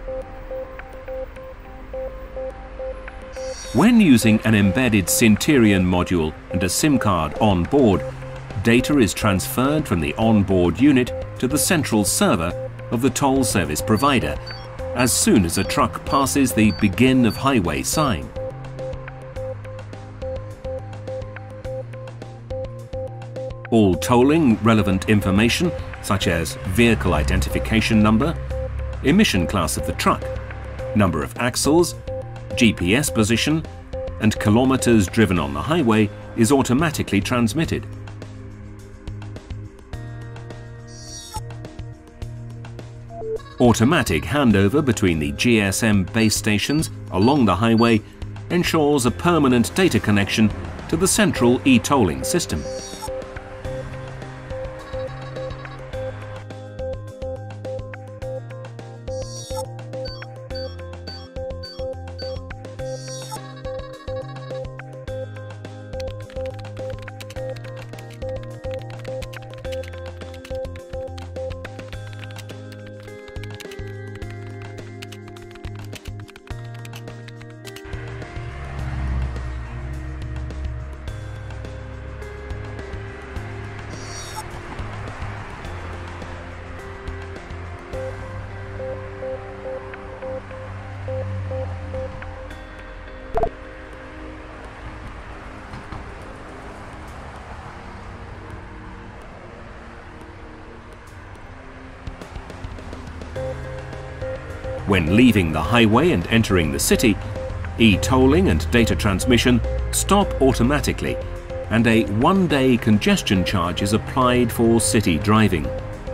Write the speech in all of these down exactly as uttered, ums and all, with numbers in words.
When using an embedded Centurion module and a SIM card on board, data is transferred from the onboard unit to the central server of the toll service provider as soon as a truck passes the Begin of Highway sign. All tolling relevant information, such as vehicle identification number, emission class of the truck, number of axles, G P S position, and kilometers driven on the highway, is automatically transmitted. Automatic handover between the G S M base stations along the highway ensures a permanent data connection to the central eTolling system. When leaving the highway and entering the city, e-tolling and data transmission stop automatically, and a one-day congestion charge is applied for city driving.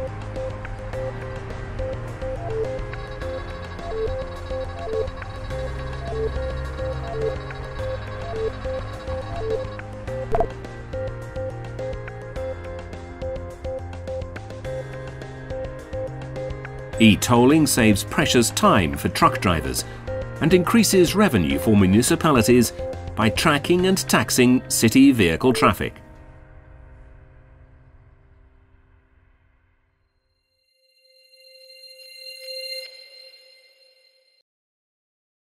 E-tolling saves precious time for truck drivers and increases revenue for municipalities by tracking and taxing city vehicle traffic.